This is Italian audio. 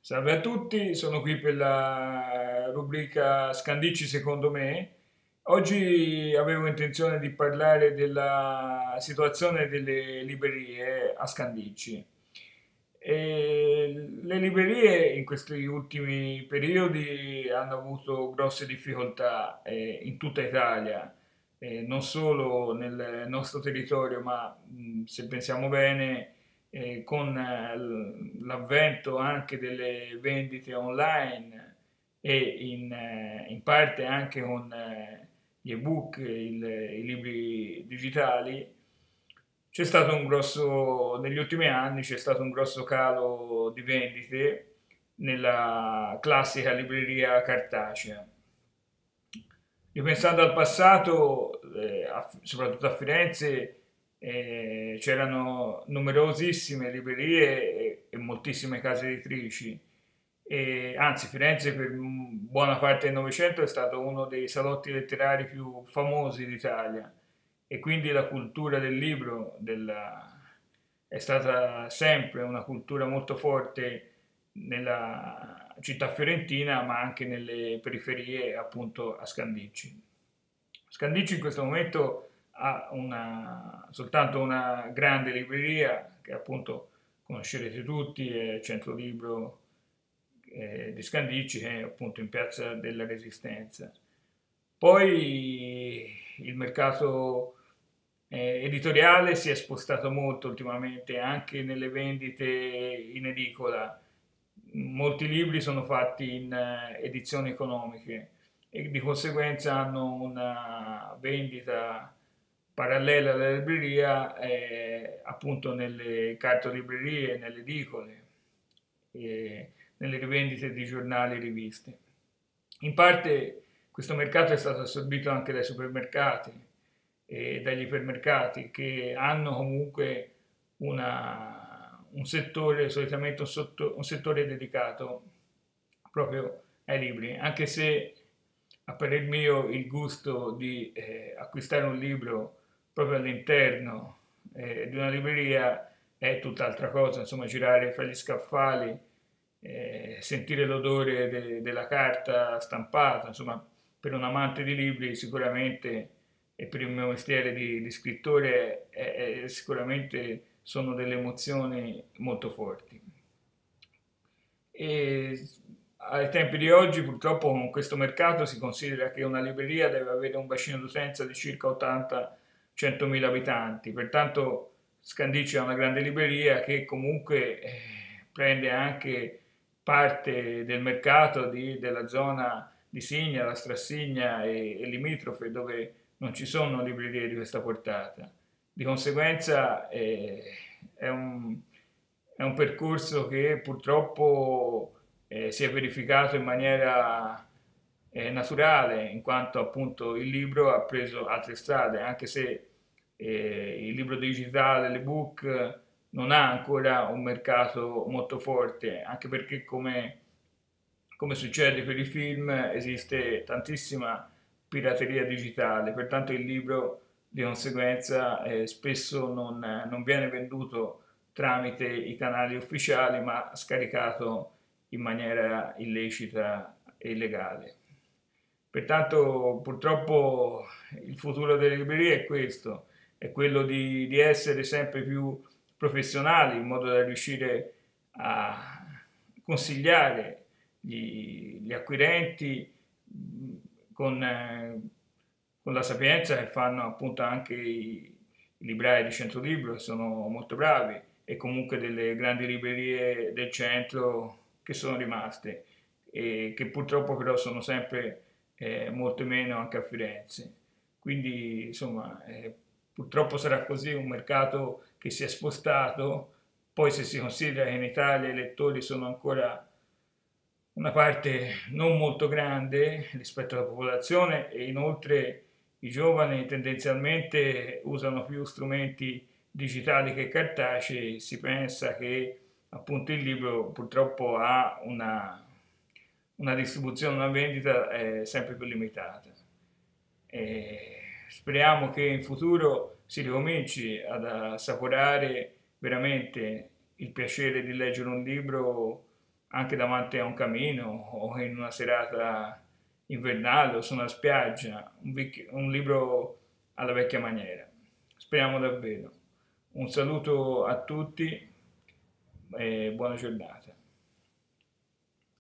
Salve a tutti, sono qui per la rubrica Scandicci secondo me. Oggi avevo intenzione di parlare della situazione delle librerie a Scandicci. Le librerie in questi ultimi periodi hanno avuto grosse difficoltà in tutta Italia, non solo nel nostro territorio, ma se pensiamo bene con l'avvento anche delle vendite online e in parte anche con gli ebook, i libri digitali, negli ultimi anni c'è stato un grosso calo di vendite nella classica libreria cartacea. Ripensando al passato, soprattutto a Firenze, c'erano numerosissime librerie e moltissime case editrici. Anzi, Firenze per buona parte del Novecento è stato uno dei salotti letterari più famosi d'Italia e quindi la cultura del libro è stata sempre una cultura molto forte nella città fiorentina, ma anche nelle periferie, appunto a Scandicci. Scandicci in questo momento ha soltanto una grande libreria che appunto conoscerete tutti, è il Centro Libro di Scandicci, che è appunto in Piazza della Resistenza. Poi il mercato editoriale si è spostato molto ultimamente anche nelle vendite in edicola. Molti libri sono fatti in edizioni economiche e di conseguenza hanno una vendita parallela alla libreria, appunto nelle cartolibrerie, nelle edicole, nelle rivendite di giornali e riviste. In parte questo mercato è stato assorbito anche dai supermercati e dagli ipermercati che hanno comunque un settore, solitamente un settore dedicato proprio ai libri, anche se a parer mio il gusto di acquistare un libro proprio all'interno di una libreria è tutt'altra cosa, insomma girare fra gli scaffali, sentire l'odore della carta stampata, insomma per un amante di libri sicuramente e per il mio mestiere di scrittore sicuramente sono delle emozioni molto forti. E ai tempi di oggi purtroppo con questo mercato si considera che una libreria deve avere un bacino d'utenza di circa 80-100 mila abitanti, pertanto Scandicci è una grande libreria che comunque prende anche parte del mercato della zona di Signa, la Strassigna e limitrofe dove non ci sono librerie di questa portata. Di conseguenza è un percorso che purtroppo si è verificato in maniera naturale, in quanto appunto il libro ha preso altre strade, anche se il libro digitale, l'ebook, non ha ancora un mercato molto forte, anche perché come succede per i film esiste tantissima pirateria digitale, pertanto il libro di conseguenza spesso non viene venduto tramite i canali ufficiali, ma scaricato in maniera illecita e illegale. Pertanto purtroppo il futuro delle librerie è questo, è quello di essere sempre più professionali in modo da riuscire a consigliare gli acquirenti con, con la sapienza che fanno appunto anche i librai di centro libro, che sono molto bravi, e comunque delle grandi librerie del centro che sono rimaste e che purtroppo però sono sempre molto meno anche a Firenze. Quindi insomma purtroppo sarà così un mercato che si è spostato, poi se si considera che in Italia i lettori sono ancora una parte non molto grande rispetto alla popolazione e inoltre i giovani tendenzialmente usano più strumenti digitali che cartacei, si pensa che appunto il libro purtroppo ha una distribuzione, una vendita sempre più limitata. E speriamo che in futuro si ricominci ad assaporare veramente il piacere di leggere un libro anche davanti a un camino o in una serata invernale o su una spiaggia, un libro alla vecchia maniera. Speriamo davvero. Un saluto a tutti e buona giornata.